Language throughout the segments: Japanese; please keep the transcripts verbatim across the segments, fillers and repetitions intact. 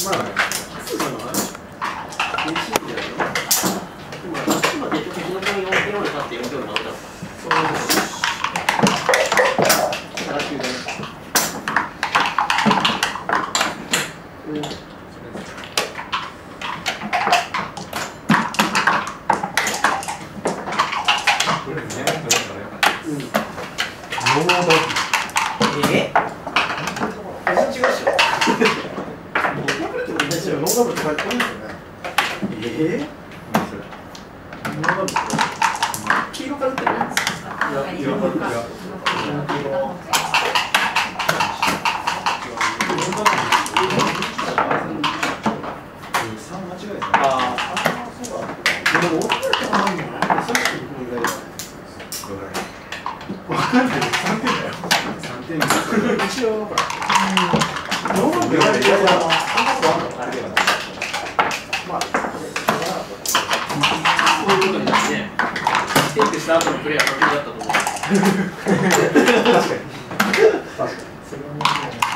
まあ、初じゃない？嬉しいんじゃないの？でも、今結局、日の分よんてんよんで勝ってよんてんよんで負けた。そうです。からきゅうだね。うん。これね、取れたらよかった。うん。ノードッグ。え？全然違うっしょ。ノーダブルってことですよ。ノーダブルって書いてあるんですよね。ええ？何それ？ノーダブルって黄色から打ってるやつですか？いや、色から。ああ、そうだ。でも、俺って考えるのは、さっきの問題だよね。わかんない。さんてんだよ。さんてんだよ。一応、ほら。ノーマルでやるやつは、あんなことあるの？あれではない。まあ、こういうことになってね、ステップした後のプレーは得意だったと思う。確かに。確かに。それは面白いね。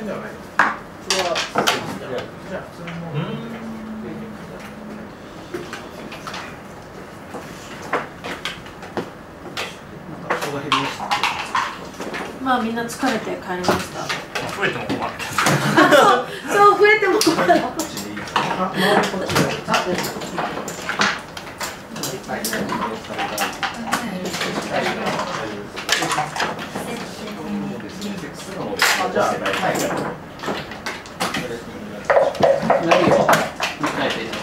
ではない。それはじゃあ普通のもの。なんか人が減りました。 まあみんな疲れて帰りました。 増えても困る。 そう、そう増えても困る。 あ、周りこっちで。あ、で。はい。あ、じゃあ、はい。何を考えているの？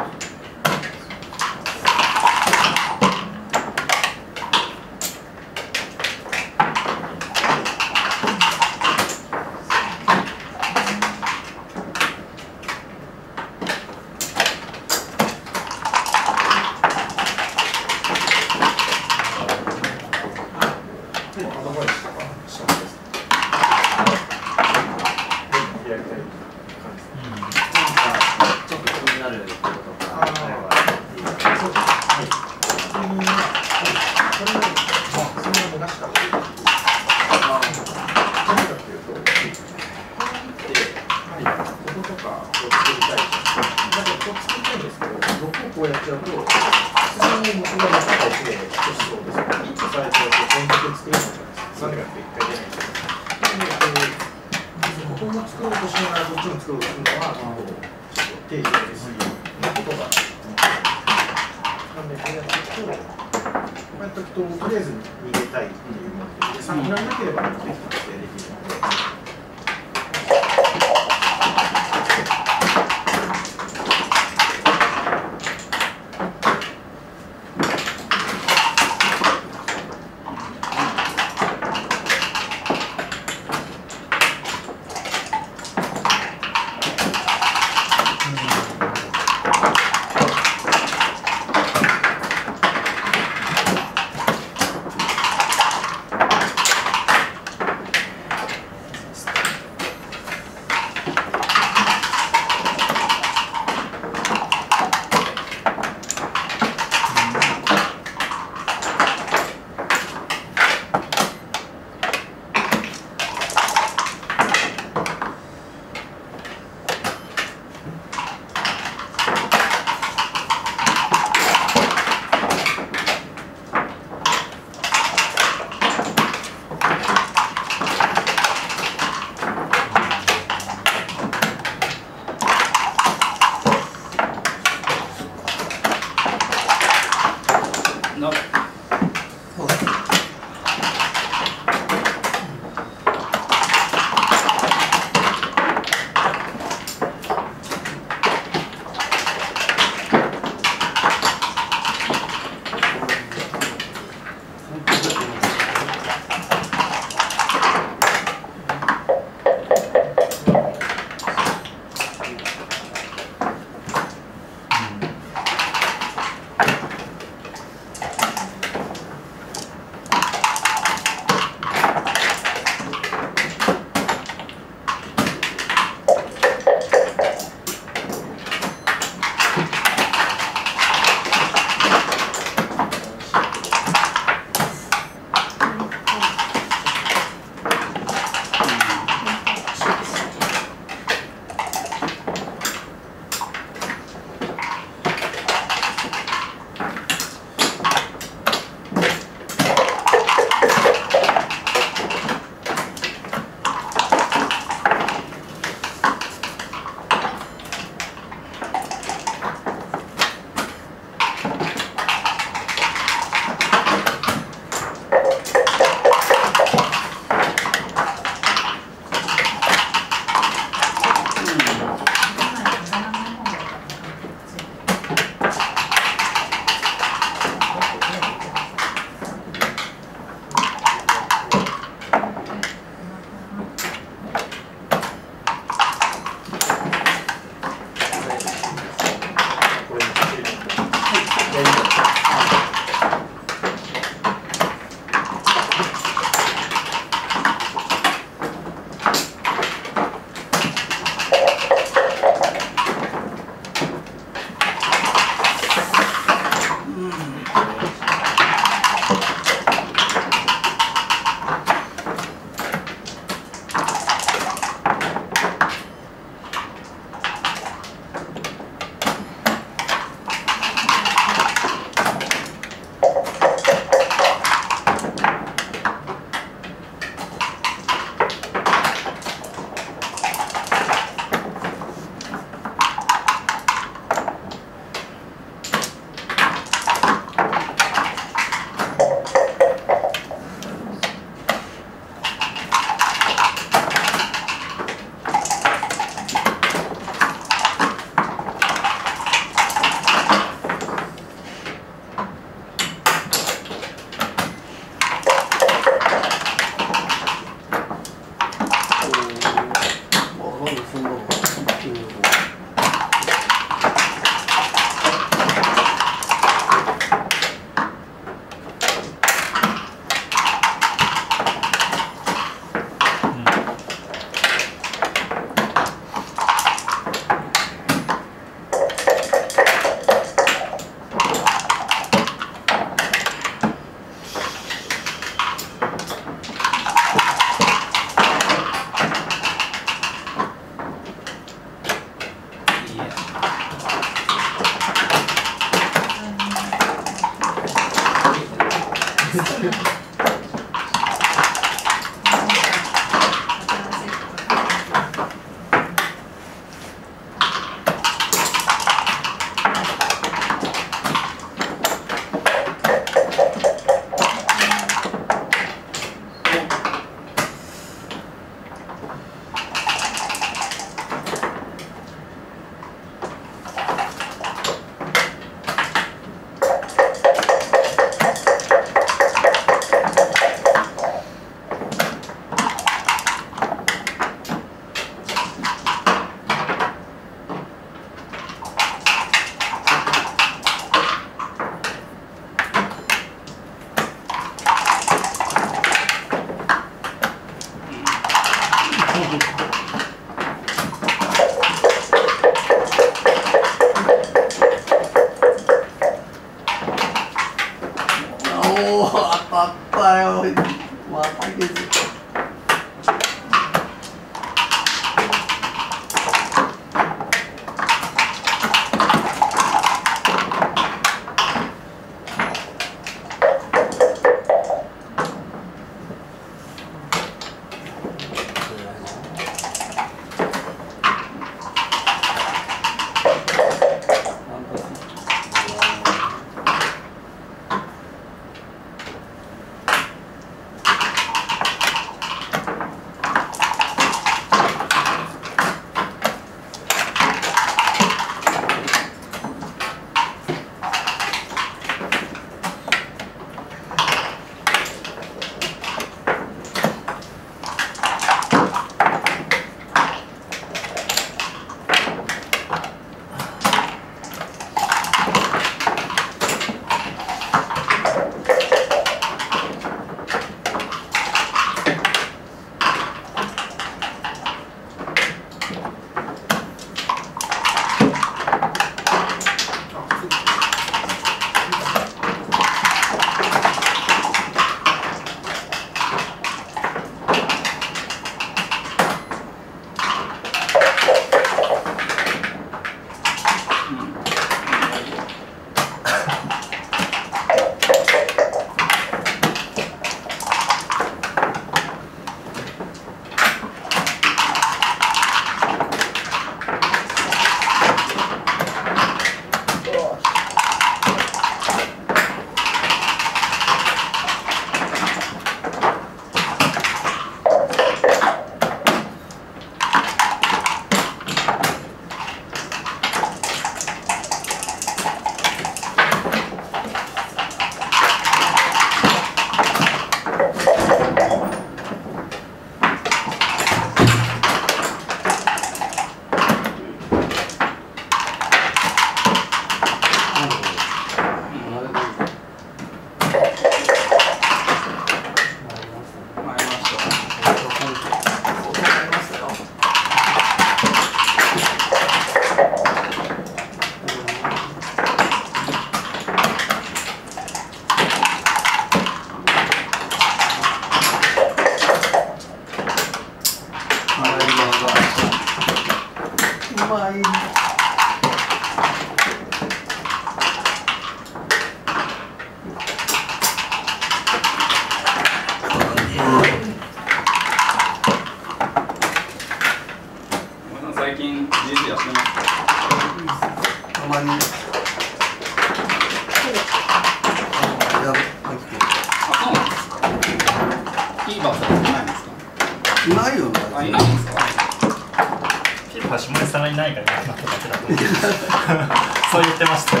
そう言ってましたよ。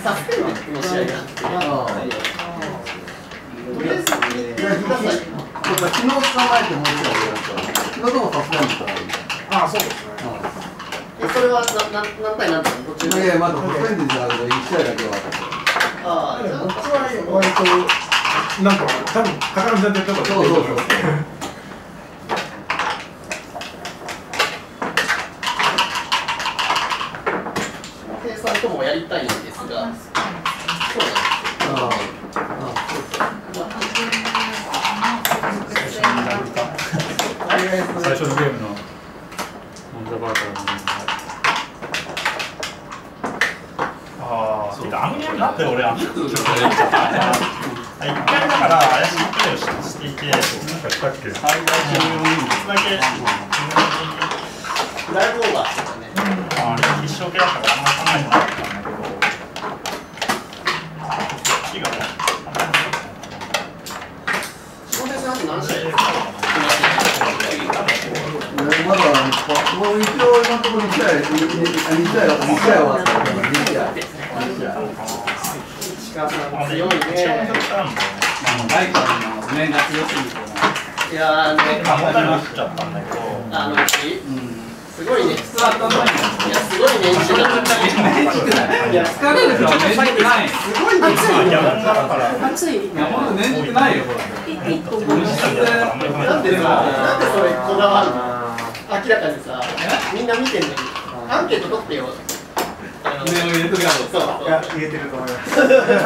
サスペンデッドの試合があって、とりあえず、昨日捕まえても昨日でもサスペンデッドだった。ああ、そうですね。え、それはなな何対何対の途中で？いやいや、まだサスペンデッドじゃなくていち試合だけはあった。ああ、じゃあ、こっちは割と、なんか、多分高見さんって言ったことそうそうそう。計算ともやりたいんですが、そうなんです。 最初のゲームのモンザバーからのああ、そうだ、あのゲームだって俺、あのゲームちょっとやっちゃった。いっかいだから怪しいプレーをしていて、なんかしたっけ最大じゅうよんイニングだけだいぶオーバーしてたね。 あれ、一生懸だったからあんま考えてなかったんだけど、こっちが翔平さん、あと何試合ですか？ まだ、もう一応今のところに試合、に試合はに試合はに試合。 石川さん強いね。 ライカーの面が強すぎて。 いやーね、 あ、問題になっちゃったんだけど、 あのうち、すごいね。普通は頭いい。いや、すごいね。一緒だったね。いや、疲れるからね。ない。すごいね。 暑い。 いや、まだ年次ないよ、ほら。 一個分。 なんでさ、なんでそれこだわるの？明らかにさ、みんな見てんのに、アンケート取ってよ。 上を入れとけよ。 そう。 いや、入れてると思います。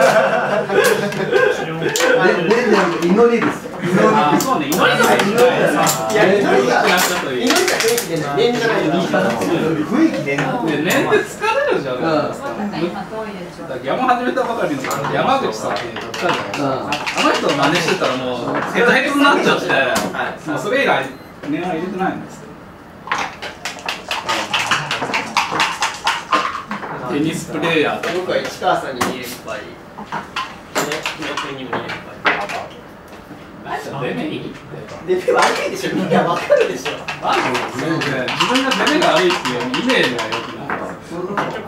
で、祈りです。 あ、そうね、祈りがいや、祈りが、祈りが雰囲気でね、念じゃないの。 雰囲気で念で疲れるじゃないですか。山始めたばかりの山口さんって言ったじゃないですか。あの人の真似してたらもうヘトヘトになっちゃって、もうそれ以来念は入れてないんですよ。テニスプレーヤーと僕は市川さんにに連敗、ね、木村君にもに連敗。 デメいいデメ悪いでしょ、みんなわかるでしょ。 自分がデメが悪いっていうイメージがよくない。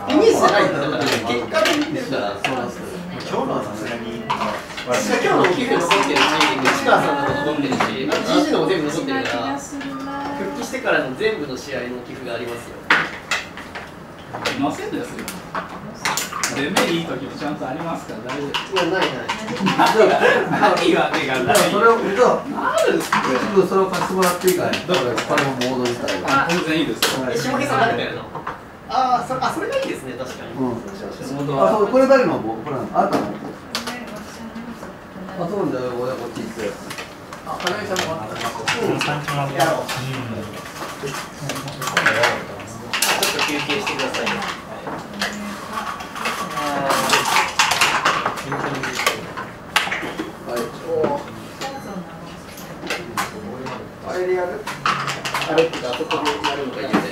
イメージじゃないんだから、結果で見てるから、そうなんですよ。 今日のはさすがに。 今日の寄付残ってるし、市川さんのも残ってるし、ジージー のも全部残ってるから、復帰してからの全部の試合の寄付がありますよ。 いませんですよ。デメいい時もちゃんとありますから大丈夫。 いや、ないない。 ないわけがない。 それを、じゃあ、 なんですか。 それを貸してもらっていいかい。これもモード自体が。 全然いいですよ。 え、下木さん誰かやるの？ああ、そあ、それがいいですね、確かに。 うん。あ、そう、これ誰のも、これなの、あなたの。あ、そうなんだよ、親こっち行って。あ、花見さんもあった。 うん、最近はやろう。 うん。 ちょっと休憩してくださいね。あれでやる？あれってか、あそこでやるのがいいよね。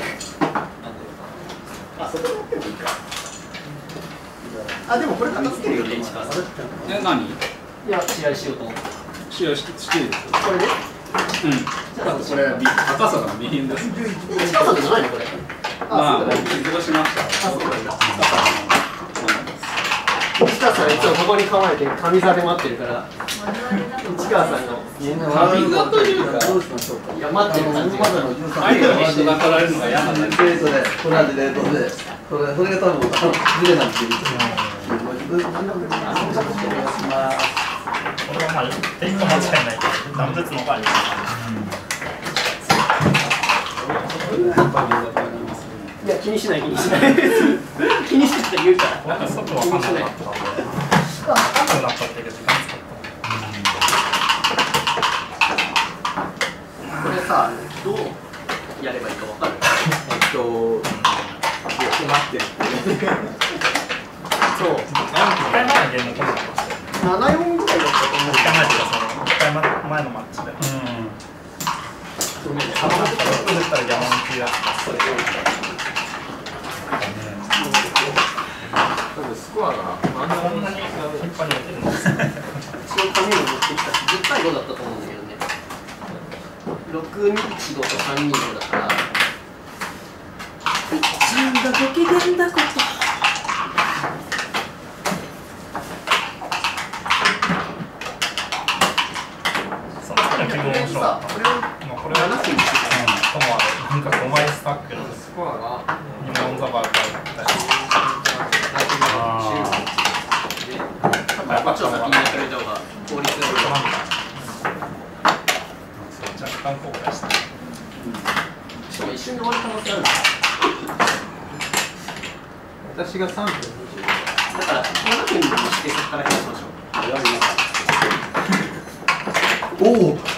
あそこでやってもいいか。あ、でもこれ片付けるよね、市川さん。 え、何？ いや、試合しようと思って。 試合ししていいですよ。 これで？ うん。 じゃあ、これ、 赤坂の備品です。 市川さんじゃないのこれ？ まあ、僕傷がしました。 あ、そうなんだ。市川さんいつもここに構えて上座で待ってるから市川さんの上座というか、 どうしましょうか。 いや待ってる感じがアイドルに人が取られるのが嫌なんだけど。 それそれ、これで、これで、それ、それが多分、ずれなんていう。 これはまあ、テイク間違いないけど、ダム絶の方がいい。 いや気にしない気にしない気にしてって言うから。 なんか外はかんなかったんで、分かんなくなったっていうか時間使った。 これさ、どうやればいいか分かる？ えっと、待って。 そう。 いっかいまえのゲームコンボして。 ななよんぐらいだったと思う。 いっかいまえっていうか、そのいっかいまえのマッチで。うん。 そうね。 サバナとか作ったら山の気がそれスコアがあんなこんなに頻繁に打てるんですね。 その紙を持ってきたし、じゅうたいごだったと思うんだけどね。ろくにいちごとさんにいごだから。 なんだご機嫌だこと。 これはなしにしてた。うん、ともあれ、なんかごまいスタックのスコアがにもんザバーがあったし。 やっぱちょっと先にやってくれた方が効率がいい。 若干後悔した。 しかも一瞬で終わる可能性あるんです。 私がさんぷんにじゅう。 だからななふんにしてそこから減らしましょう。 おお。